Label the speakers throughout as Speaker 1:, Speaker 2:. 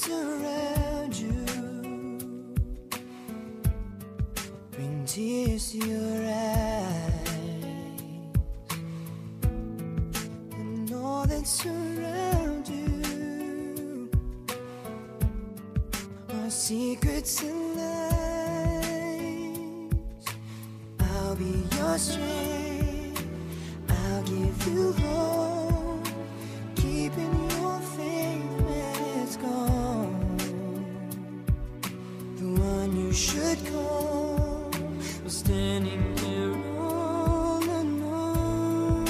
Speaker 1: surround you, bring tears to your eyes, and all that surround you are secrets and lies. I'll be your strength, I'll give you hope, keeping your faith when it's gone. The one you should call was standing here all alone.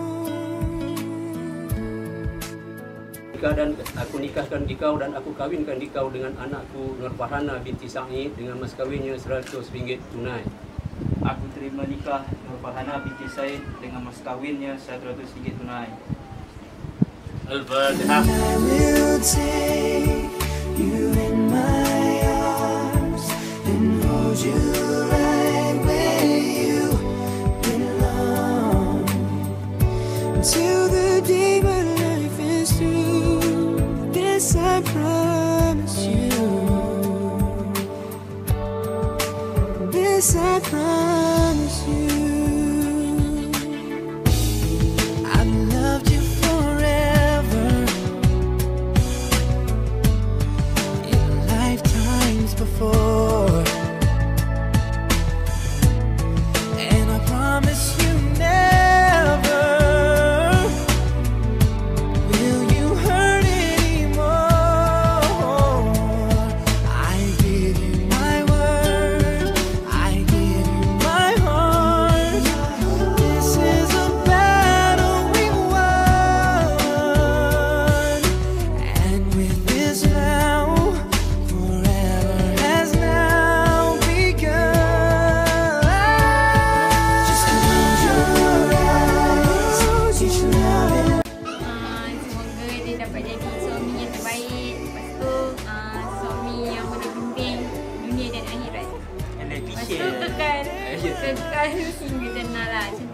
Speaker 2: Dan aku nikahkan dikau dan aku kawinkan dikau dengan anakku Nur Farhana binti Said dengan mas kawinnya RM100 tunai.
Speaker 3: Aku terima nikah Nur Farhana binti Said dengan mas kawinnya RM100 tunai.
Speaker 2: Al-Fatihah.
Speaker 1: I will take you in my arms and hold you right where you belong until the day my life is through. This I promise you. This I promise you. I've loved you forever in lifetimes before, and I promise you never will you hurt anymore. I give you my word, I give you my heart. This is a battle we won, and with this vow, forever has now begun. Just close your eyes, each love and
Speaker 4: Semoga dia dapat jadi suami yang terbaik. Lepas tu suami yang berbimbing dunia dan akhirat. Lepas tu kekal hingga jannah lah.